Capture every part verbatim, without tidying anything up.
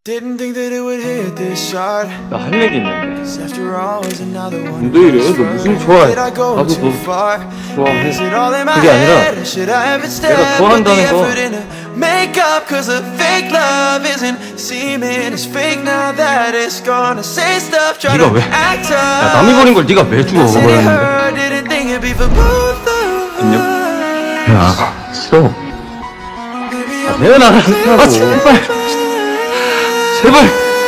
나 할 얘기 있는데. 너 이래? 너 무슨 좋아해? 나도 너 좋아해. 그게 아니라 내가 좋아한다는 거. 네가 왜? 야, 남이 버린 걸 네가 왜 주워 버렸는데? 안녕? 야, 싫어. 아, 내가 나랑 하고. 아, 제발. 제발.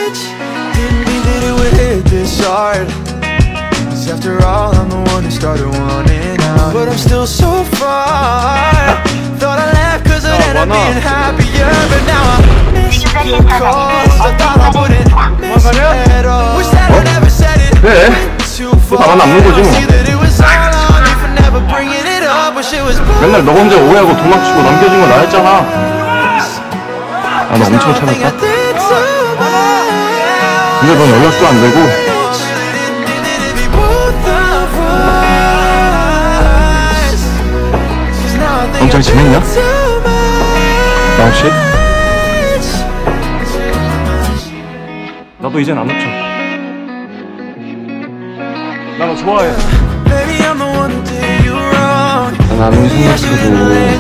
After all, I'm the one who started wanting out, but I'm still so far. Thought I left cause I ended up being happier, but now I miss your calls. I thought I wouldn't miss at all. Wish that I never said it. 그래. 또 나만 남는 거지 뭐. 맨날 너 혼자 오해하고 도망치고 넘겨진 거 나였잖아. 아, 너 엄청 참았다. 근데 넌 연락도 안 되고 넌 잘 지냈냐? 나 혹시? 나도 이젠 안 웃죠. 나 너 좋아해. 난 아무리 생각해도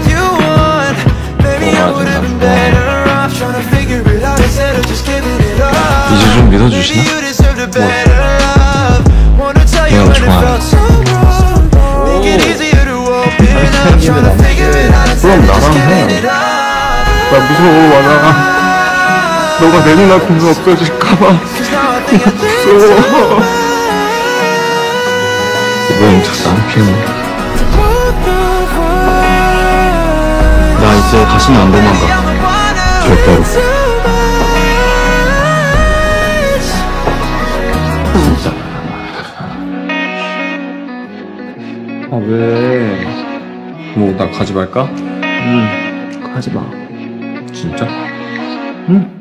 너가 아직 나 좋아해. 이제 좀 믿어주시나? 뭐? 내가 너 좋아해. 그럼 나랑 해. 나 무서워. 나 너가 내 눈앞에서 없어질까봐 무서워. 왜 자꾸 안 피해? 나 이제 다시는 안 도망가. 절대로. 진짜. 아, 왜? 뭐, 나 가지 말까? 응, 가지 마. 진짜? 응?